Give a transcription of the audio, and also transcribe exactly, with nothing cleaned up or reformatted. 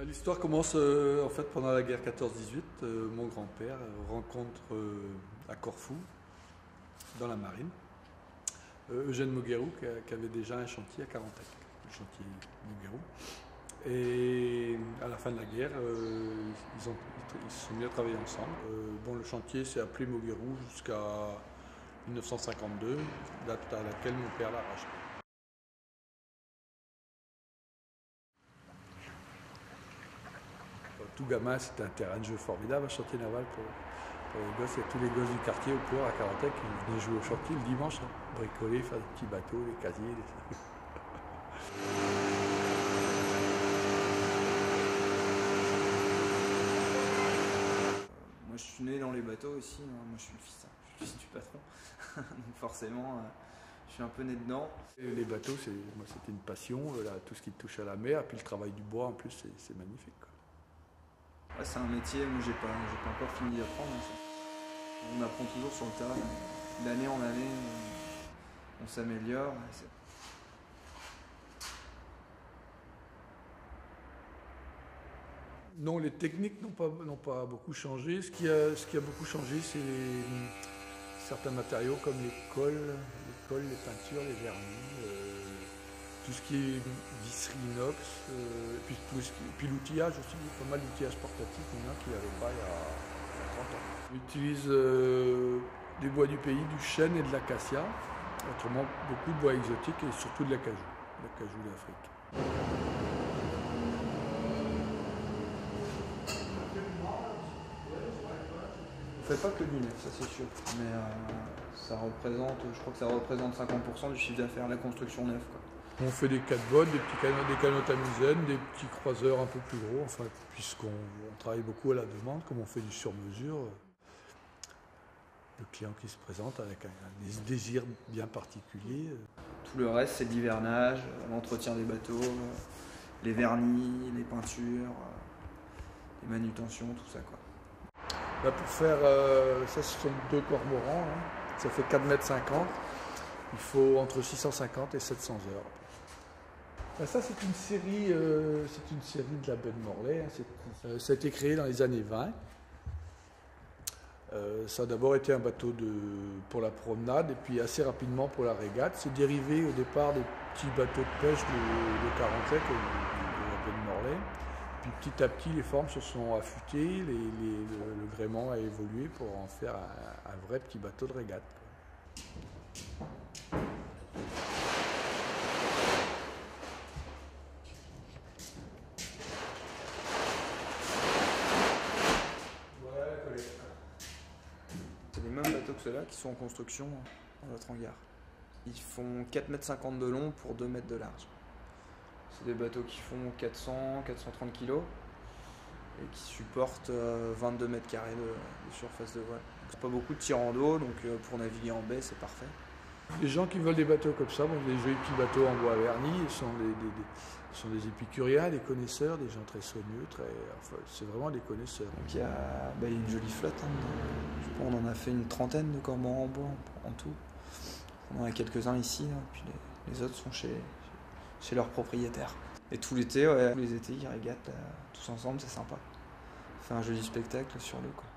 L'histoire commence euh, en fait pendant la guerre quatorze dix-huit. Euh, mon grand-père rencontre euh, à Corfou, dans la marine, euh, Eugène Moguerou qui, a- qui avait déjà un chantier à Carantec, le chantier Moguerou. Et à la fin de la guerre, euh, ils, ont, ils se sont mis à travailler ensemble. Euh, bon, le chantier s'est appelé Moguerou jusqu'à mille neuf cent cinquante-deux, date à laquelle mon père l'a racheté. Tout gamin, c'était un terrain de jeu formidable, un chantier naval pour, pour les gosses. Il y a tous les gosses du quartier au port à Carantec qui venaient jouer au chantier le dimanche, hein, bricoler, faire des petits bateaux, des casiers. Des... Moi je suis né dans les bateaux aussi, hein. Moi je suis le fils, hein. Je suis le fils du patron, donc forcément euh, je suis un peu né dedans. Et les bateaux, c'est, moi c'était une passion, là, tout ce qui touche à la mer, puis le travail du bois en plus, c'est, c'est magnifique, quoi. Ouais, c'est un métier, moi j'ai pas, j'ai pas encore fini d'apprendre. On apprend toujours sur le tas, d'année en année, on, on s'améliore. C'est... Non, les techniques n'ont pas, n'ont pas beaucoup changé. Ce qui a, ce qui a beaucoup changé, c'est les, certains matériaux comme les cols, les cols, les peintures, les vernis, euh, tout ce qui est visserie inox, euh, et puis, tout ce qui, et puis l'outillage aussi, pas mal d'outillage portatif, il y en a qui n'avaient pas il y, a, il y a trente ans. On utilise euh, des bois du pays, du chêne et de l'acacia, autrement beaucoup de bois exotiques et surtout de l'acajou, l'acajou d'Afrique. On fait pas que du neuf, ça c'est sûr, mais euh, ça représente, je crois que ça représente cinquante pour cent du chiffre d'affaires, la construction neuve, quoi. On fait des quatre-bottes, des petits canots, des canots à misaine, des petits croiseurs un peu plus gros, enfin, puisqu'on on travaille beaucoup à la demande, comme on fait du sur-mesure. Le client qui se présente avec un, un désir bien particulier. Tout le reste, c'est l'hivernage, l'entretien des bateaux, les vernis, les peintures, les manutentions, tout ça, quoi. Là, pour faire, euh, ça ce sont deux cormorans, hein. Ça fait quatre mètres cinquante. Il faut entre six cent cinquante et sept cents heures. Là, ça c'est une série, euh, c'est une série de la baie de Morlaix, hein. C'est, euh, ça a été créé dans les années vingt. Euh, ça a d'abord été un bateau de, pour la promenade et puis assez rapidement pour la régate. C'est dérivé au départ des petits bateaux de pêche de, de Carantec et de, de la baie de Morlaix. Puis petit à petit, les formes se sont affûtées, les, les, le, le gréement a évolué pour en faire un, un vrai petit bateau de régate. C'est les mêmes bateaux que ceux-là qui sont en construction dans notre hangar. Ils font quatre mètres cinquante de long pour deux mètres de large. C'est des bateaux qui font quatre cents à quatre cent trente kilos et qui supportent vingt-deux mètres carrés de, de surface de voile. C'est pas beaucoup de tirants d'eau, donc pour naviguer en baie, c'est parfait. Les gens qui veulent des bateaux comme ça, bon, des jolis petits bateaux en bois verni, ils sont des, des, des, sont des épicuriens, des connaisseurs, des gens très soigneux, très, enfin, c'est vraiment des connaisseurs. Donc il y a, bah, il y a une jolie flotte, hein. Je sais pas, on en a fait une trentaine de cormorans en bois en, en tout. On en a quelques-uns ici, là, puis les, les autres sont chez, chez leurs propriétaires. Et tout l'été, ouais, tous les étés, ils régatent là, tous ensemble, c'est sympa. On fait un joli spectacle sur l'eau, quoi.